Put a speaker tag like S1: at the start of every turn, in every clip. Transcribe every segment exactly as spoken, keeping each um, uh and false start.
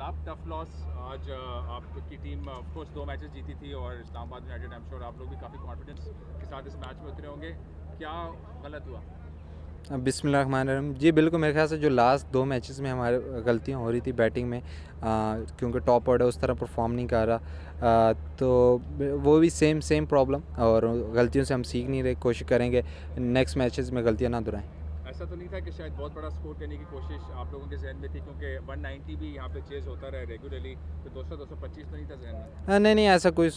S1: साहब, tough loss आज आपकी टीम ऑफ कोर्स दो मैचेस जीती थी और Islamabad United, I am sure आप लोग भी काफ़ी कॉन्फिडेंस के साथ इस मैच में उतरे होंगे, क्या गलत हुआ?
S2: बिस्मिल्लाहिर्रहमानिर्रहीम। जी बिल्कुल, मेरे ख्याल से जो लास्ट दो मैचेस में हमारे गलतियां हो रही थी बैटिंग में, आ, क्योंकि टॉप ऑर्डर उस तरह परफॉर्म नहीं कर रहा, आ, तो वो भी सेम सेम प्रॉब्लम, और गलतियों से हम सीख नहीं रहे। कोशिश करेंगे नेक्स्ट मैचेस में गलतियां ना दोहराएं।
S1: ऐसा तो नहीं था कि शायद बहुत बड़ा स्कोर करने की कोशिश आप लोगों के जहन में थी, क्योंकि एक सौ नब्बे भी यहाँ पे चेज होता रहा रेगुलरली, तो दो सौ दो सौ पच्चीस तो नहीं था जहन में?
S2: आ, नहीं नहीं, ऐसा कोई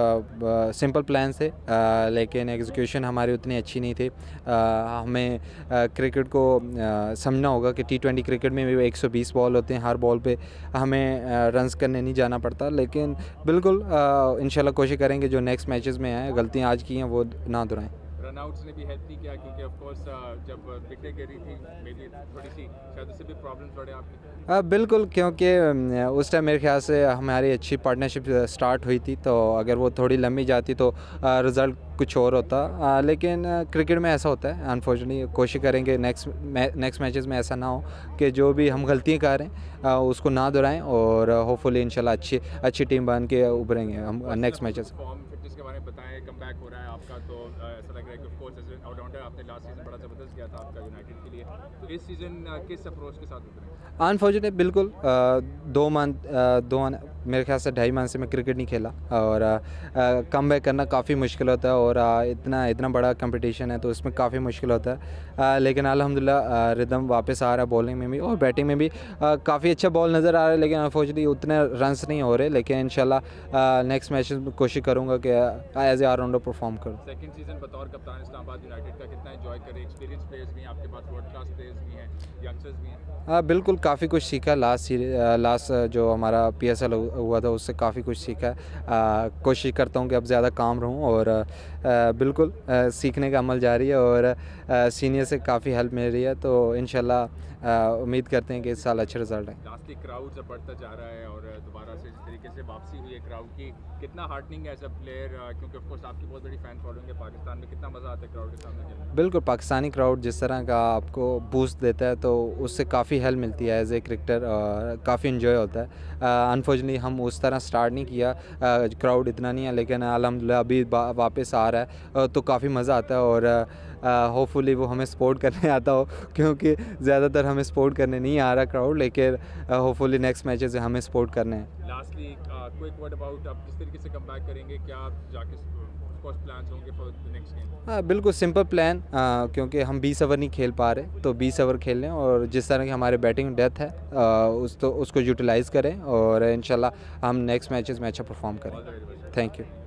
S2: सिंपल प्लान थे, आ, लेकिन एग्जीक्यूशन हमारी उतनी अच्छी नहीं थी। आ, हमें आ, क्रिकेट को आ, समझना होगा कि टी ट्वेंटी क्रिकेट में भी एक सौ बीस बॉल होते हैं, हर बॉल पे हमें रन्स करने नहीं जाना पड़ता। लेकिन बिल्कुल इंशाल्लाह कोशिश करेंगे जो नेक्स्ट मैचेस में आए, गलतियाँ आज की हैं वो ना दोहराएं।
S1: रनआउट्स ने भी हेल्प नहीं किया, क्योंकि ऑफ कोर्स जब विकेटें गिरी थी मे बी थोड़ी सी शायद उससे भी प्रॉब्लम्स बढ़े आपकी।
S2: आ, बिल्कुल, क्योंकि उस टाइम मेरे ख्याल से हमारी अच्छी पार्टनरशिप स्टार्ट हुई थी, तो अगर वो थोड़ी लंबी जाती तो रिज़ल्ट कुछ और होता। आ, लेकिन क्रिकेट में ऐसा होता है अनफॉर्चुनेटली। कोशिश करेंगे नेक्स्ट नेक्स्ट मैचेस में ऐसा ना हो कि जो भी हम गलतियाँ कर रहे हैं आ, उसको ना दोहराएं, और होपफुली इंशाल्लाह अच्छी अच्छी टीम बन के उभरेंगे हम नेक्स्ट मैचेस।
S1: फॉर्म फिटनेस के बारे में बताएं, कम बैक हो रहा है आपका, तो ऐसा लग रहा है कि of course as an allrounder आपने लास्ट सीजन बड़ा ज़बरदस्त किया था आपका यूनाइटेड के लिए, तो इस सीज़न किस अप्रोच के साथ उतरें?
S2: अनफॉर्चुनेट बिल्कुल, आ, दो मंथ दो मेरे ख्याल से ढाई मंथ से मैं क्रिकेट नहीं खेला, और कम बैक करना काफ़ी मुश्किल होता है, और आ, इतना इतना बड़ा कंपटीशन है तो उसमें काफ़ी मुश्किल होता है। आ, लेकिन अल्हम्दुलिल्लाह रिदम वापस आ रहा है, बॉलिंग में भी और बैटिंग में भी काफ़ी अच्छा बॉल नज़र आ रहा है, लेकिन अनफॉर्चुनेटली उतने रन्स नहीं हो रहे। लेकिन इंशाल्लाह नेक्स्ट मैच में कोशिश करूँगा कि एज ए ऑलराउंडर परफॉर्म करूँ।
S1: सेकंड सीजन बतौर कप्तान इस्लामाबाद यूनाइटेड का कितना एंजॉय करें? एक्सपीरियंस प्लेयर्स भी हैं आपके पास, वर्ल्ड क्लास प्लेयर्स भी हैं, यंगस्टर्स भी हैं।
S2: हाँ बिल्कुल, काफ़ी कुछ सीखा लास्ट लास्ट जो हमारा पी एस एल हुआ था उससे काफ़ी कुछ सीखा है। कोशिश करता हूँ कि अब ज़्यादा काम रहूँ, और आ, बिल्कुल आ, सीखने का अमल जारी है, और सीनियर से काफ़ी हेल्प मिल रही है, तो इंशाल्लाह उम्मीद करते हैं कि इस साल अच्छे रिजल्ट आए।
S1: लास्टली क्राउड जब बढ़ता जा रहा है और दोबारा से जिस तरीके से वापसी हुई है क्राउड की, कितना हार्टनिंग है एज अ प्लेयर, क्योंकि ऑफ कोर्स आपकी बहुत बड़ी फैन फॉलोइंग है पाकिस्तान में, कितना मज़ा आता है क्राउड के सामने खेलने?
S2: बिल्कुल, पाकिस्तानी क्राउड जिस तरह का आपको बूस्ट देता है तो उससे काफ़ी हेल्प मिलती है एज ए क्रिकेटर, और काफ़ी इन्जॉय होता है। अनफॉर्चुनेटली हम उस तरह स्टार्ट नहीं किया, क्राउड इतना नहीं है, लेकिन अल्हम्दुलिल्लाह अभी वापस आ रहा है, तो काफ़ी मज़ा आता है, और होपफुली वो हमें सपोर्ट करने आता हो, क्योंकि ज़्यादातर हमें सपोर्ट करने नहीं आ रहा क्राउड, लेकिन होपफुली नेक्स्ट मैचेस हमें सपोर्ट करने हैं।
S1: लास्टली क्विक वर्ड अबाउट आप जिस तरीके से कम बैक करेंगे, क्या आप जाके कोर्स प्लान्स होंगे फॉर द नेक्स्ट गेम?
S2: हाँ बिल्कुल, सिंपल प्लान, क्योंकि हम बीस ओवर नहीं खेल पा रहे, तो बीस ओवर खेल लें, और जिस तरह की हमारे बैटिंग डेप्थ है आ, उस तो उसको यूटिलाइज़ करें, और इंशाल्लाह हम नेक्स्ट मैचेस में अच्छा परफॉर्म करें। Thank you.